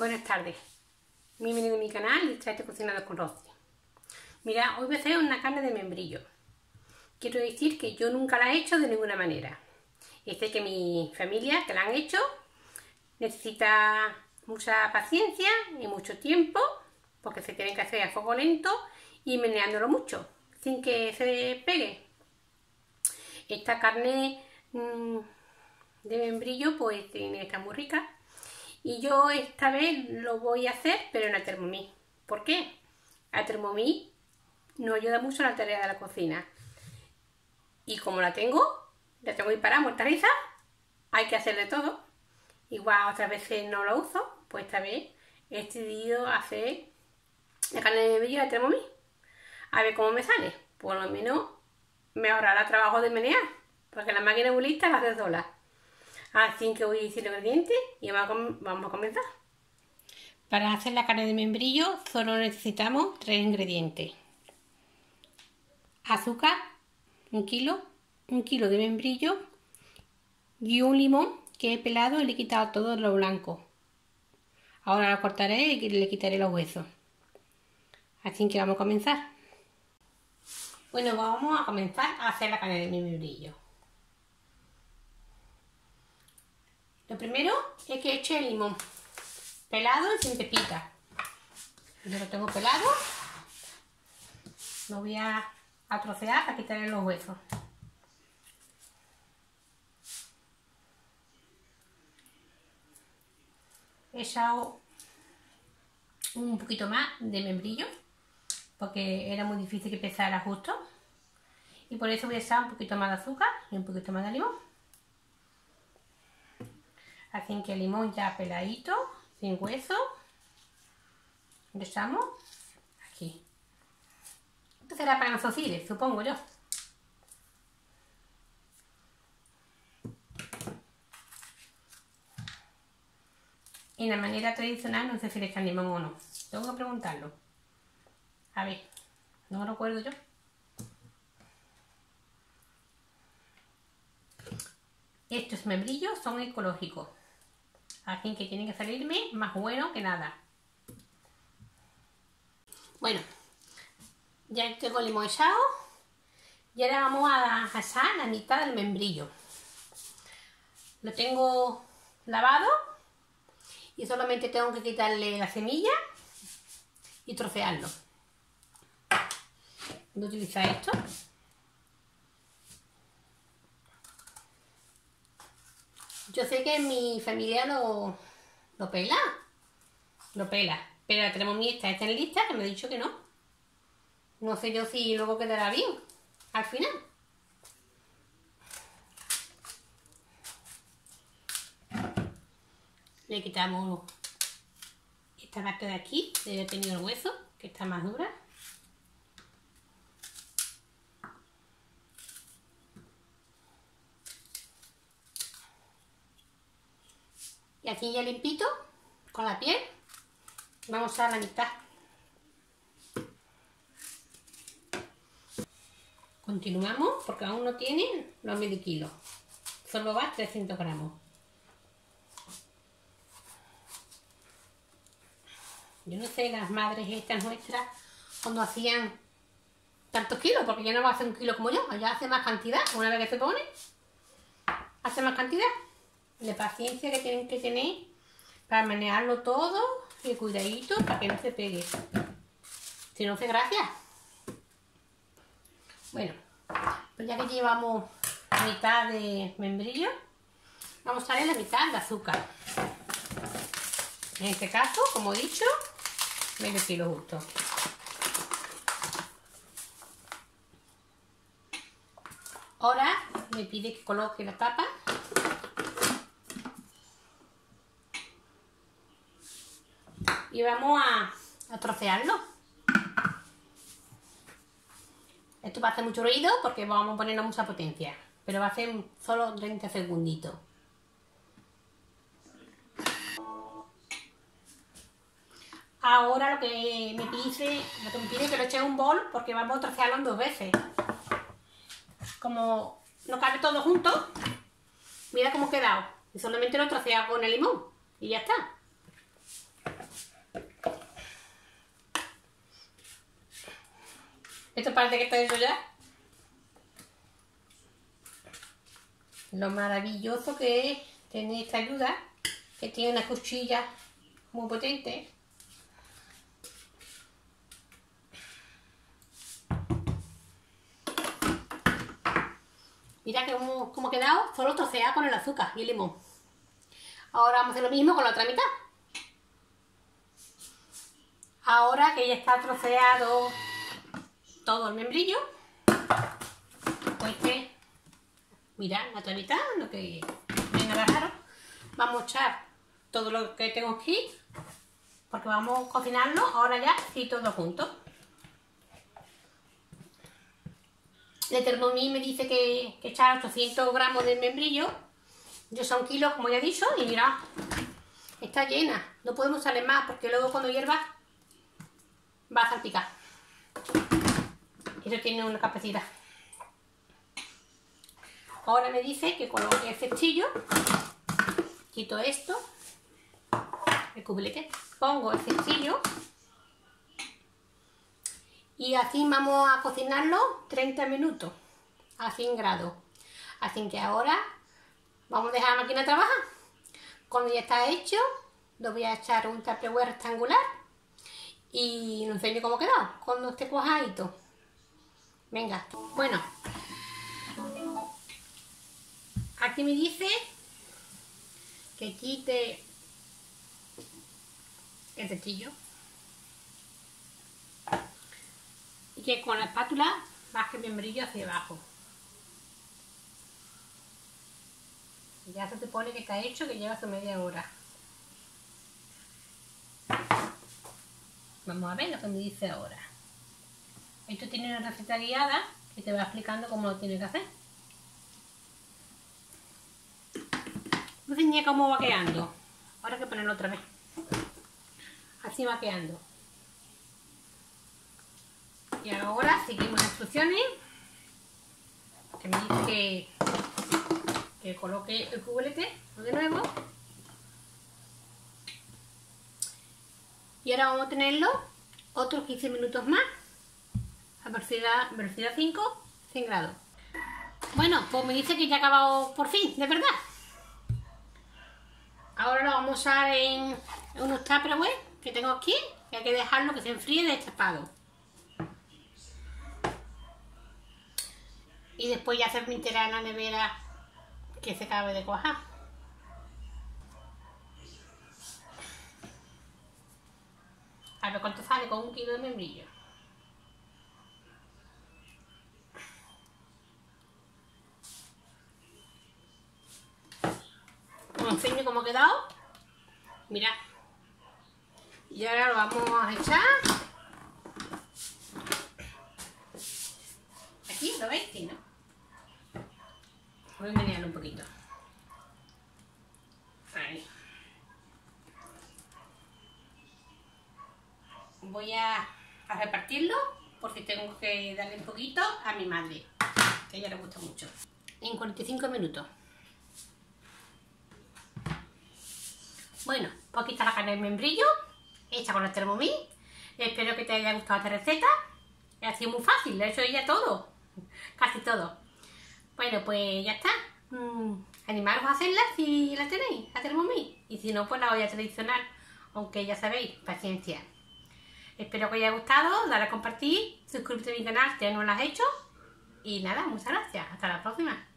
Buenas tardes, bienvenido a mi canal Distraete Cocinando con Rosy. Mira, hoy voy a hacer una carne de membrillo. Quiero decir que yo nunca la he hecho de ninguna manera. Y sé que mi familia, que la han hecho, necesita mucha paciencia y mucho tiempo, porque se tienen que hacer a fuego lento y meneándolo mucho, sin que se pegue. Esta carne de membrillo pues tiene que estar muy rica. Y yo esta vez lo voy a hacer, pero en la Thermomix. ¿Por qué? La Thermomix nos ayuda mucho en la tarea de la cocina. Y como la tengo ahí para muerta risa, hay que hacer de todo. Igual otras veces no lo uso, pues esta vez he decidido hacer la carne de membrillo en la Thermomix. A ver cómo me sale. Por lo menos me ahorrará trabajo de menear, porque la máquina muy lista va a hacer sola. Así que voy a decir los ingredientes y vamos a comenzar. Para hacer la carne de membrillo solo necesitamos 3 ingredientes. Azúcar, 1 kilo, 1 kilo de membrillo y un limón que he pelado y le he quitado todo lo blanco. Ahora lo cortaré y le quitaré los huesos. Así que vamos a comenzar. Bueno, vamos a comenzar a hacer la carne de membrillo. Lo primero es que eche el limón pelado y sin pepita. Yo lo tengo pelado. Lo voy a trocear para quitarle los huesos. He echado un poquito más de membrillo porque era muy difícil que pesara justo. Y por eso voy a echar un poquito más de azúcar y un poquito más de limón. Así que el limón ya peladito, sin hueso, lo echamos aquí. Esto será para nosociles, supongo yo. En la manera tradicional no sé si le echan limón o no. Tengo que preguntarlo. A ver, no me lo acuerdo yo. Estos membrillos son ecológicos. Así que tienen que salirme más bueno que nada. Bueno, ya tengo el limón echado. Y ahora vamos a echar la mitad del membrillo. Lo tengo lavado. Y solamente tengo que quitarle la semilla y trocearlo. Voy a utilizar esto. Yo sé que mi familia lo pela, pero la Thermomix está en lista, que me ha dicho que no. No sé yo si luego quedará bien, al final. Le quitamos esta parte de aquí, donde he tenido el hueso, que está más dura. Y aquí ya limpito, con la piel, vamos a la mitad. Continuamos porque aún no tiene los medio kilo, solo va 300 gramos. Yo no sé, las madres estas nuestras, cuando hacían tantos kilos, porque ya no va a hacer 1 kilo como yo, ya hace más cantidad, una vez que se pone, hace más cantidad. La paciencia que tienen que tener para manejarlo todo y cuidadito para que no se pegue. Si no hace gracia. Bueno, pues ya que llevamos la mitad de membrillo, vamos a darle la mitad de azúcar. En este caso, como he dicho, medio kilo justo. Ahora me pide que coloque la tapa. Y vamos a trocearlo. Esto va a hacer mucho ruido porque vamos a ponerle mucha potencia. Pero va a hacer solo 30 segunditos. Ahora lo que me pide es que lo eche en un bol porque vamos a trocearlo en 2 veces. Como no cabe todo junto, mira cómo ha quedado. Y solamente lo he troceado con el limón. Y ya está. Esto parece que está hecho ya. Lo maravilloso que es tener esta ayuda, que tiene una cuchilla muy potente. Mira cómo ha quedado, solo troceado con el azúcar y el limón. Ahora vamos a hacer lo mismo con la otra mitad. Ahora que ya está troceado todo el membrillo, pues que, mirad la otra mitad, lo que venga a agarraros, vamos a echar todo lo que tengo aquí, porque vamos a cocinarlo ahora ya y todo junto. El Thermomix me dice que echar 800 gramos de membrillo. Yo son kilos, como ya he dicho, y mirad, está llena. No podemos usarle más porque luego cuando hierva va a salpicar. Eso tiene una capacidad. Ahora me dice que coloque el cestillo. Quito esto, el cubilete, pongo el cestillo. Y así vamos a cocinarlo 30 minutos a 100 grados. Así que ahora vamos a dejar la máquina trabajar. Cuando ya está hecho, lo voy a echar un tupperware rectangular y os enseño cómo ha quedado cuando esté cuajadito. Venga, bueno, aquí me dice que quite el cestillo. Y que con la espátula baje el membrillo hacia abajo. Ya se supone que está hecho, que lleva su media hora. Vamos a ver lo que me dice ahora. Esto tiene una receta guiada que te va explicando cómo lo tienes que hacer. No sé ni cómo va quedando. Ahora hay que ponerlo otra vez. Así va quedando. Y ahora seguimos las instrucciones, que me dice que coloque el cubilete de nuevo. Y ahora vamos a tenerlo otros 15 minutos más a velocidad 5, 100 grados. Bueno, pues me dice que ya ha acabado por fin, de verdad. Ahora lo vamos a usar en unos tupperware que tengo aquí, y hay que dejarlo que se enfríe destapado. Y después ya se permitirá en la nevera que se acabe de cuajar. A ver cuánto sale con 1 kilo de membrillo. Os enseño cómo ha quedado. Mirad. Y ahora lo vamos a echar. Aquí, ¿lo veis? Sí, ¿no? Voy a menearlo un poquito. Ahí. Voy a repartirlo por si tengo que darle un poquito a mi madre, que a ella le gusta mucho. En 45 minutos. Bueno, pues aquí está la carne de membrillo, hecha con el Thermomix. Espero que te haya gustado esta receta. Ha sido muy fácil, lo he hecho ella todo. Casi todo. Bueno, pues ya está. Animaros a hacerla si la tenéis, la Thermomix. Y si no, pues la olla tradicional. Aunque ya sabéis, paciencia. Espero que os haya gustado, dale a compartir, suscríbete a mi canal si ya no lo has hecho. Y nada, muchas gracias. Hasta la próxima.